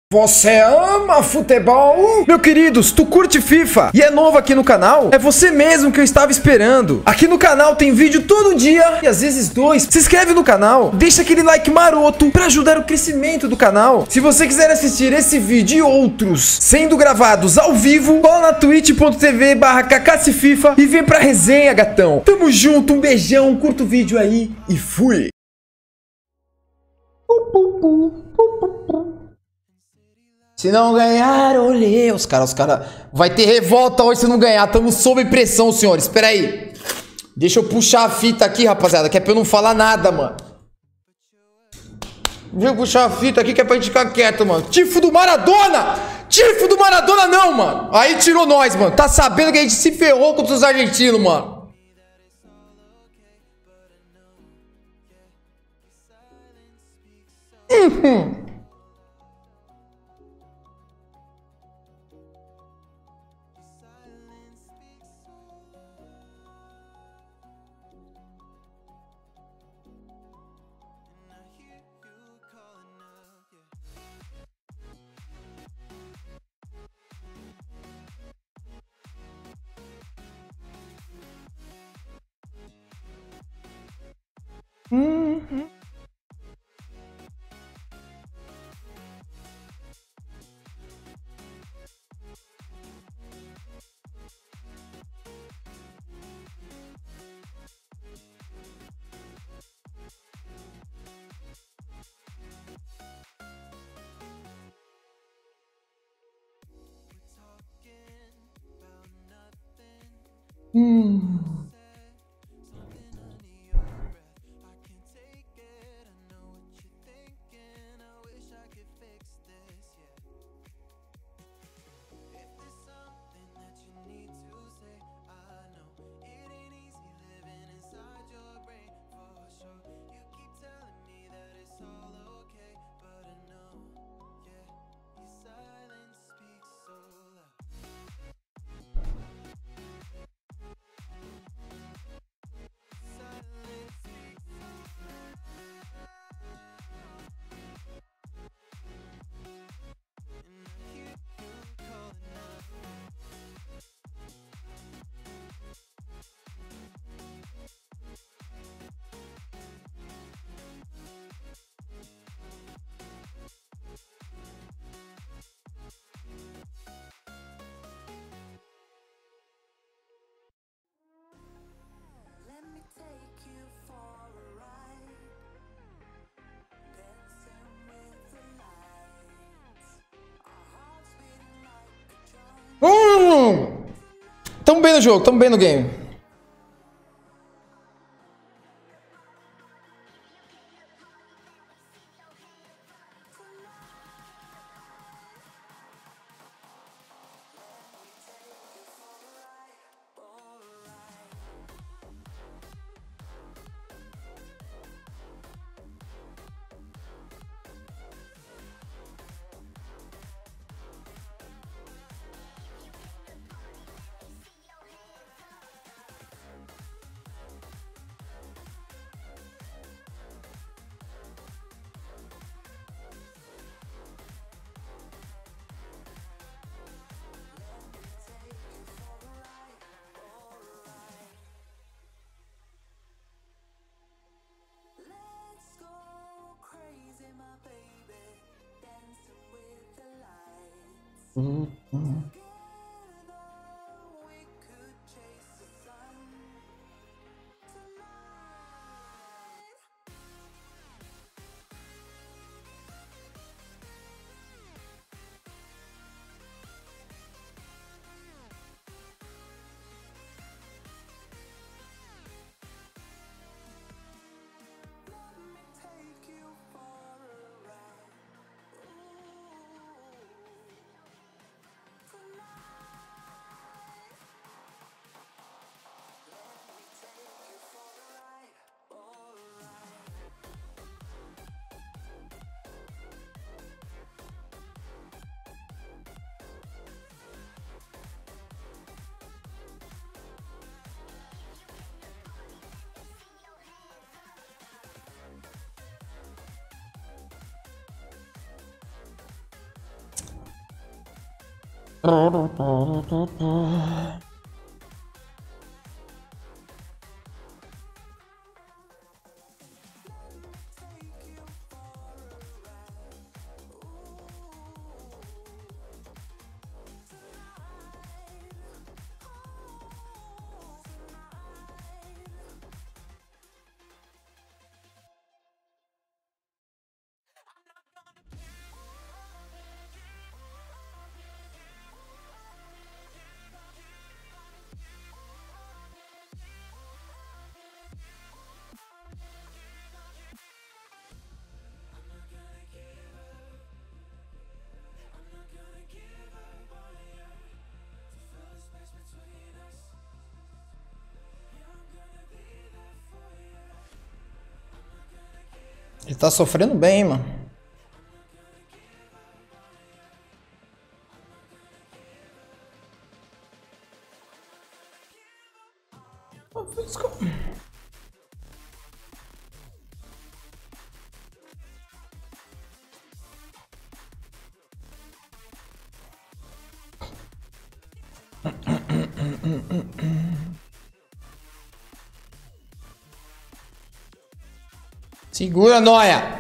Você ama futebol? Meu queridos, tu curte FIFA e é novo aqui no canal? É você mesmo que eu estava esperando. Aqui no canal tem vídeo todo dia e às vezes dois. Se inscreve no canal, deixa aquele like maroto para ajudar o crescimento do canal. Se você quiser assistir esse vídeo e outros sendo gravados ao vivo, cola na twitch.tv/kkcfifa e vem pra resenha, gatão. Tamo junto, um beijão, curta o vídeo aí e fui. Se não ganhar, olê. Os caras. Vai ter revolta hoje se não ganhar. Tamo sob pressão, senhores. Espera aí. Deixa eu puxar a fita aqui, rapaziada. Que é pra eu não falar nada, mano. Deixa eu puxar a fita aqui que é pra gente ficar quieto, mano. Tifo do Maradona! Tifo do Maradona não, mano. Aí tirou nós, mano. Tá sabendo que a gente se ferrou contra os argentinos, mano. Tamo bem no jogo, tamo bem no game. Ele tá sofrendo bem, mano. Segura, Noia!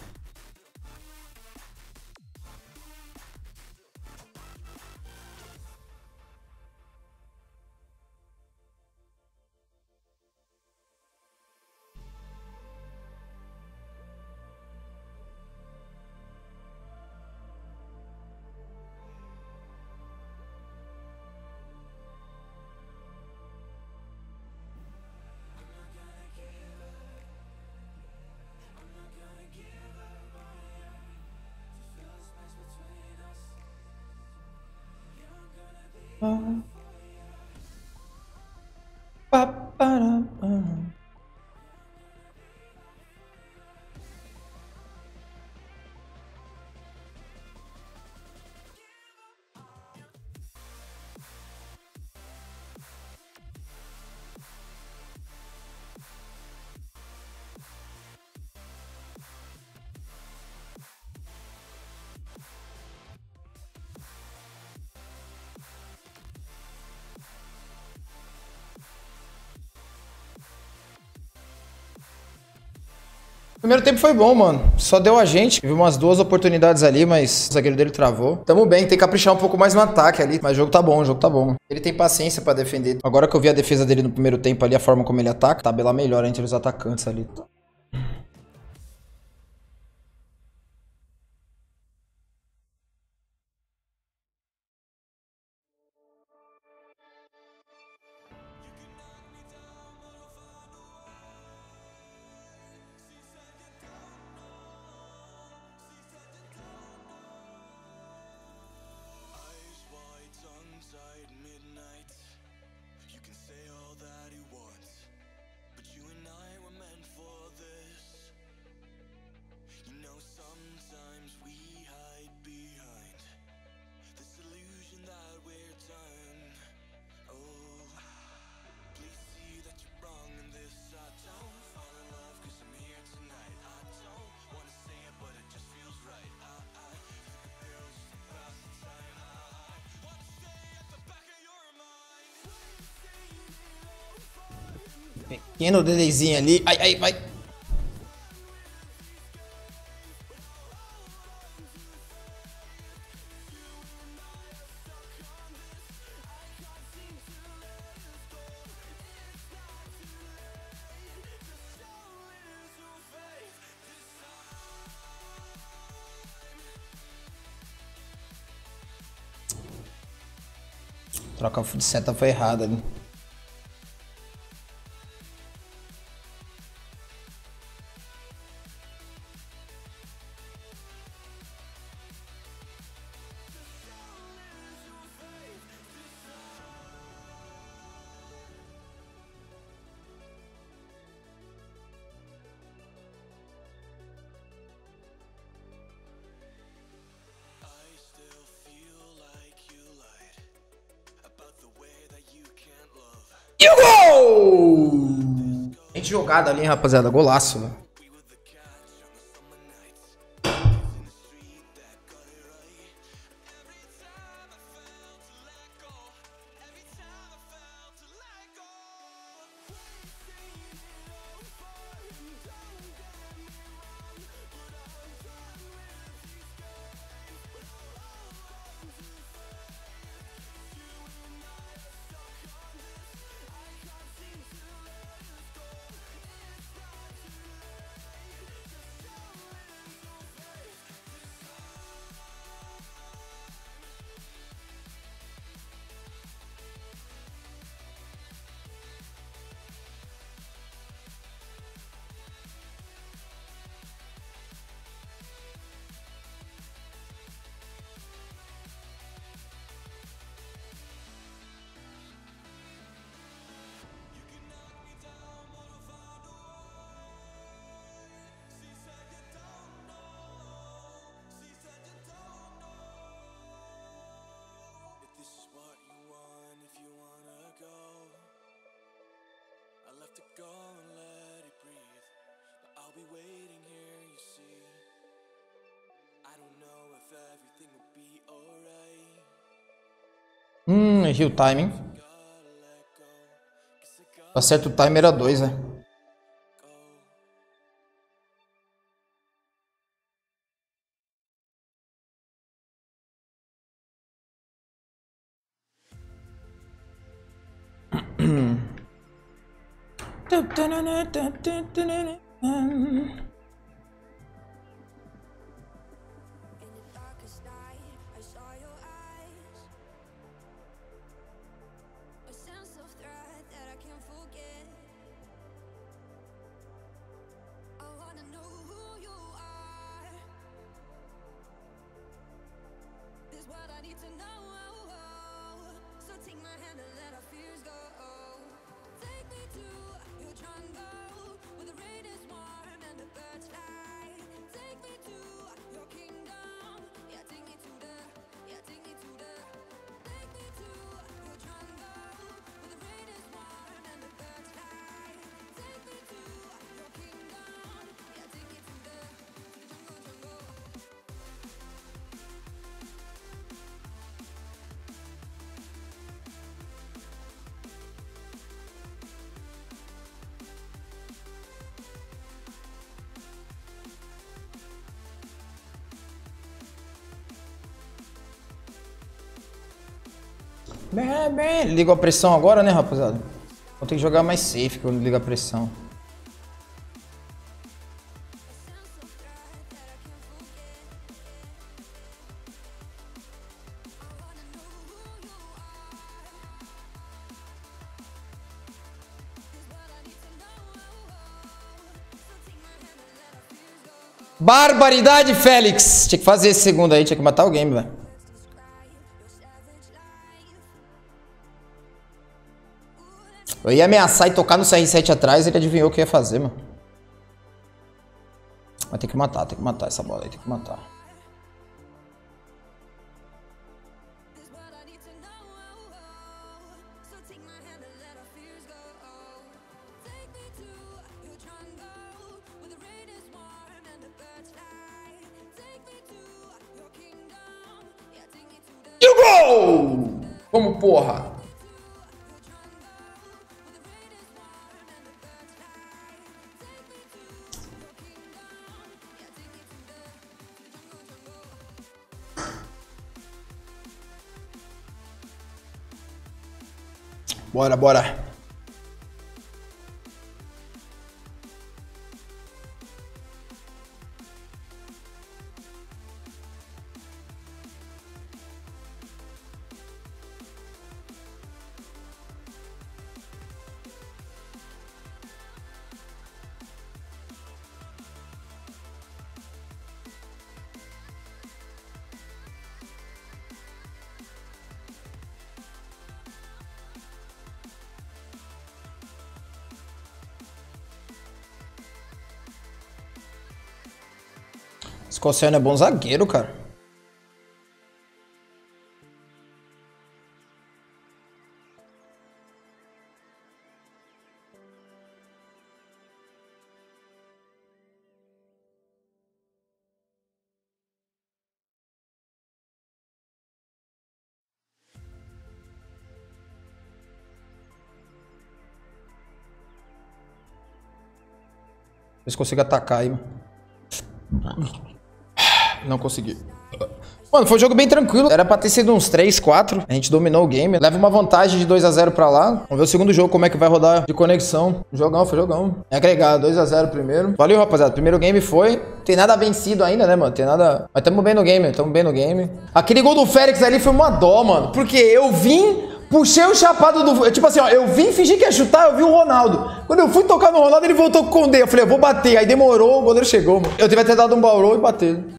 Primeiro tempo foi bom, mano. Só deu a gente. Teve umas 2 oportunidades ali, mas o zagueiro dele travou. Tamo bem, tem que caprichar um pouco mais no ataque ali. Mas o jogo tá bom, o jogo tá bom. Ele tem paciência pra defender. Agora que eu vi a defesa dele no primeiro tempo ali, a forma como ele ataca, tabelar melhor entre os atacantes ali. Pequeno delayzinho ali. Ai, ai, vai. Troca de seta foi errada ali. E o gol! Gente jogada ali, hein, rapaziada. Golaço, velho. Errei o timing. Tá certo, o timer era 2, né? Bem, ligou a pressão agora, né, rapaziada? Vou ter que jogar mais safe quando liga a pressão. Barbaridade, Félix! Tinha que fazer esse segundo aí, tinha que matar o game, velho. Eu ia ameaçar e tocar no CR7 atrás, ele adivinhou o que ia fazer, mano. Mas tem que matar essa bola aí, tem que matar. E o gol! Como porra? Bora, bora. Escociano é bom zagueiro, cara. Vê se consigo atacar aí, mano. Não consegui. Mano, foi um jogo bem tranquilo. Era pra ter sido uns 3, 4. A gente dominou o game. Leva uma vantagem de 2 a 0 pra lá. Vamos ver o segundo jogo, como é que vai rodar de conexão. Jogão, foi jogão. É agregar 2 a 0 primeiro. Valeu, rapaziada. Primeiro game foi. Tem nada vencido ainda, né, mano? Tem nada... Mas tamo bem no game, tamo bem no game. Aquele gol do Félix ali foi uma dó, mano. Porque eu vim... Puxei o chapado do... Tipo assim, ó, eu vim fingir que ia chutar, eu vi o Ronaldo. Quando eu fui tocar no Ronaldo, ele voltou com o Condé. Eu falei, eu vou bater. Aí demorou, o goleiro chegou, mano. Eu devia ter dado um baurou e bater.